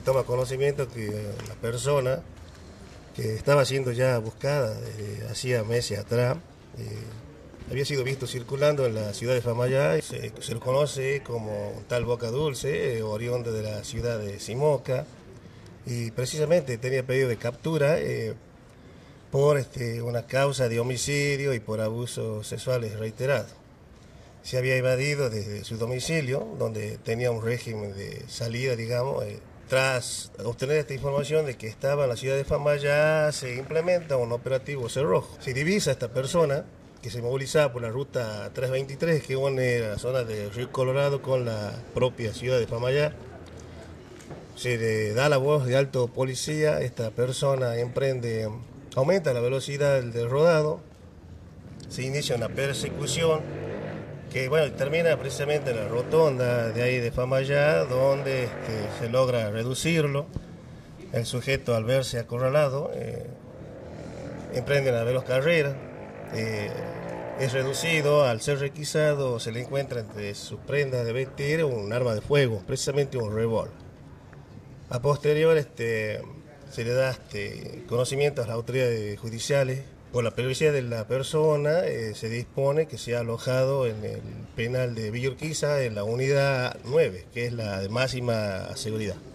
toma conocimiento que la persona que estaba siendo ya buscada desde hacía meses atrás había sido visto circulando en la ciudad de Famayá. Se lo conoce como un tal Boca Dulce, oriundo de la ciudad de Simoca, y precisamente tenía pedido de captura por una causa de homicidio y por abusos sexuales reiterados. Se había evadido desde su domicilio, donde tenía un régimen de salida, digamos. Tras obtener esta información de que estaba en la ciudad de Famayá, se implementa un operativo cerrojo. Se divisa a esta persona, que se movilizaba por la ruta 323, que une la zona de Río Colorado con la propia ciudad de Famayá. Se le da la voz de alto policía, esta persona aumenta la velocidad del rodado, se inicia una persecución que termina precisamente en la rotonda de ahí de Famayá, donde se logra reducirlo. El sujeto, al verse acorralado, emprende una veloz carrera, es reducido. Al ser requisado, se le encuentra entre sus prendas de vestir un arma de fuego, precisamente un revólver. A posterior se le da conocimiento a las autoridades judiciales. Por la pericia de la persona, se dispone que sea alojado en el penal de Villa Urquiza, en la unidad 9, que es la de máxima seguridad.